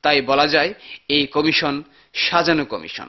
তাই বলা যায় এই কমিশন সাজানো কমিশন।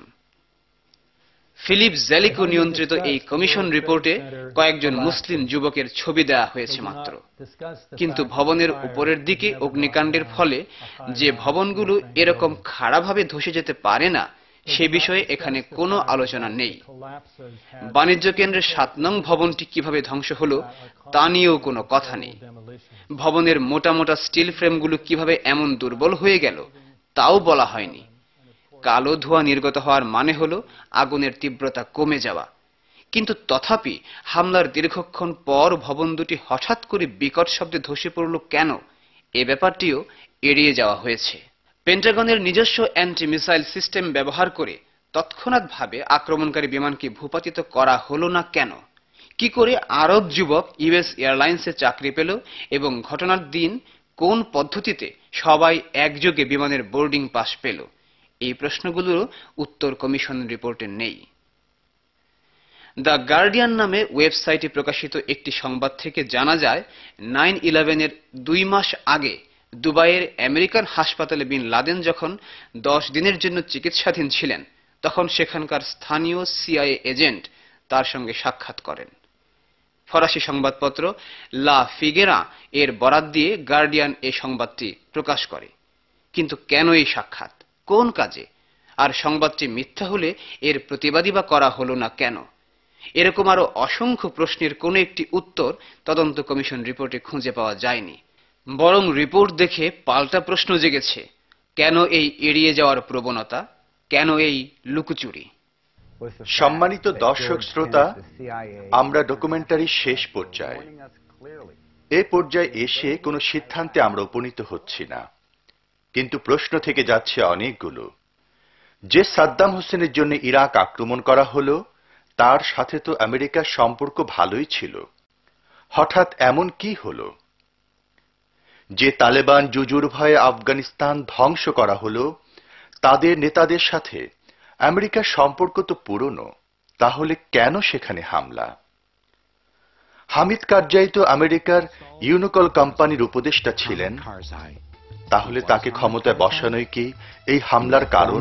ফিলিপ জেলিকো নিয়ন্ত্রিত এই কমিশন রিপোর্টে কয়েকজন মুসলিম যুবকের ছবি দেওয়া হয়েছে মাত্র, কিন্তু ভবনের উপরের দিকে অগ্নিকাণ্ডের ফলে যে ভবনগুলো এরকম খাড়াভাবে ধসে যেতে পারে না সে বিষয়ে এখানে কোনো আলোচনা নেই। বাণিজ্য কেন্দ্রের ৭ নং ভবনটি কিভাবে ধ্বংস হলো তা নিয়েও কোনো কথা নেই। ভবনের মোটা মোটা স্টিল ফ্রেমগুলো কিভাবে এমন দুর্বল হয়ে গেল তাও বলা হয়নি। কালো ধোঁয়া নির্গত হওয়ার মানে হলো আগুনের তীব্রতা কমে যাওয়া, কিন্তু তথাপি হামলার দীর্ঘক্ষণ পর ভবন দুটি হঠাৎ করে বিকট শব্দে ধসে পড়ল কেন, এ ব্যাপারটিও এড়িয়ে যাওয়া হয়েছে। পেন্টাগনের নিজস্ব অ্যান্টি মিসাইল সিস্টেম ব্যবহার করে তৎক্ষণাৎভাবে আক্রমণকারী বিমানকে ভূপাতিত করা হলো না কেন? কি করে আরব যুবক ইউএস এয়ারলাইন্সে চাকরি পেল এবং ঘটনার দিন কোন পদ্ধতিতে সবাই একযোগে বিমানের বোর্ডিং পাস পেল? এই প্রশ্নগুলোর উত্তর কমিশন রিপোর্টে নেই। দ্য গার্ডিয়ান নামে ওয়েবসাইটে প্রকাশিত একটি সংবাদ থেকে জানা যায় 9/11 এর 2 মাস আগে দুবাইয়ের আমেরিকান হাসপাতালে বিন লাদেন যখন 10 দিনের জন্য চিকিৎসাধীন ছিলেন তখন সেখানকার স্থানীয় সিআইএ এজেন্ট তার সঙ্গে সাক্ষাৎ করেন। ফরাসি সংবাদপত্র লা ফিগেরা এর বরাত দিয়ে গার্ডিয়ান এই সংবাদটি প্রকাশ করে। কিন্তু কেন এই সাক্ষাৎ, কোন কাজে, আর সংবাদটি মিথ্যা হলে এর প্রতিবাদই বা করা হলো না কেন? এরকম আরো অসংখ্য প্রশ্নের কোনো একটি উত্তর তদন্ত কমিশন রিপোর্টে খুঁজে পাওয়া যায়নি। বরং রিপোর্ট দেখে পাল্টা প্রশ্ন জেগেছে, কেন এই এড়িয়ে যাওয়ার প্রবণতা, কেন এই লুকোচুরি? সম্মানিত দর্শক শ্রোতা, আমরা ডকুমেন্টারির শেষ পর্যায়ে। এ পর্যায়ে এসে কোনো সিদ্ধান্তে আমরা উপনীত হচ্ছি না, কিন্তু প্রশ্ন থেকে যাচ্ছে অনেকগুলো। যে সাদ্দাম হোসেনের জন্য ইরাক আক্রমণ করা হলো তার সাথে তো আমেরিকার সম্পর্ক ভালোই ছিল, হঠাৎ এমন কি হলো? যে তালেবান জুজুর ভয়ে আফগানিস্তান ধ্বংস করা হলো তাদের নেতাদের সাথে আমেরিকার সম্পর্ক তো পুরনো, তাহলে কেন সেখানে হামলা? হামিদ কারজাই তো আমেরিকার ইউনিকল কোম্পানির উপদেষ্টা ছিলেন, তাহলে তাকে ক্ষমতায় বসানোই কি এই হামলার কারণ?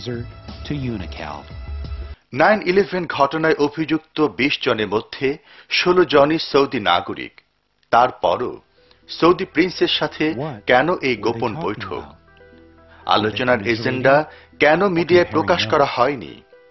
9/11 ঘটনায় অভিযুক্ত 20 জনের মধ্যে 16 জনই সৌদি নাগরিক। তারপরও সৌদি প্রিন্সের সাথে কেন এই গোপন বৈঠক? আলোচনার এজেন্ডা কেন মিডিয়ায় প্রকাশ করা হয়নি?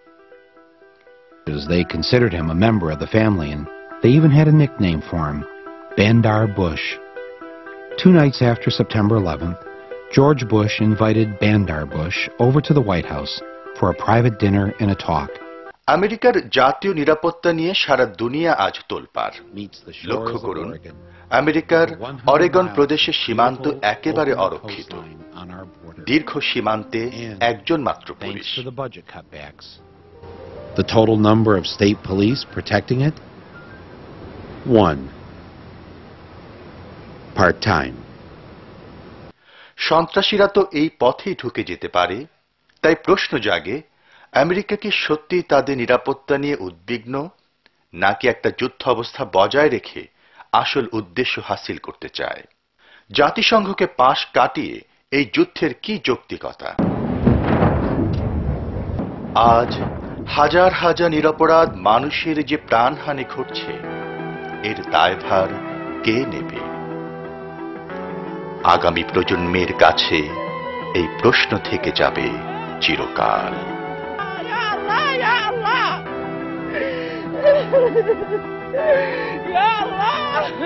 They considered him a member of the family and they even had a nickname for him, Bandar Bush. 2 nights after September 11th, George Bush invited Bandar Bush over to the White House for a private dinner and a talk. আমেরিকার জাতীয় নিরাপত্তা নিয়ে সারা দুনিয়া আজ তোলপাড়। লক্ষ্য করুন, আমেরিকার অরেগন প্রদেশের সীমান্ত একেবারে অরক্ষিত। দীর্ঘ সীমান্তে একজন মাত্র পুলিশ। The total number of state police protecting it? 1. Part-time. সন্ত্রাসীরা তো এই পথেই ঢুকে যেতে পারে, তাই প্রশ্ন জাগে, আমেরিকা কি সত্যি তাদের নিরাপত্তা নিয়ে উদ্বিগ্ন, নাকি একটা যুদ্ধ অবস্থা বজায় রেখে আসল উদ্দেশ্য হাসিল করতে চায়? জাতিসংঘকে পাশ কাটিয়ে এই যুদ্ধের কি যৌক্তিকতা? আজ হাজার হাজার নিরপরাধ মানুষের যে প্রাণহানি ঘটছে, এর দায়ভার কে নেবে? আগামী প্রজন্মের কাছে এই প্রশ্ন থেকে যাবে চিরকাল। Ya Allah!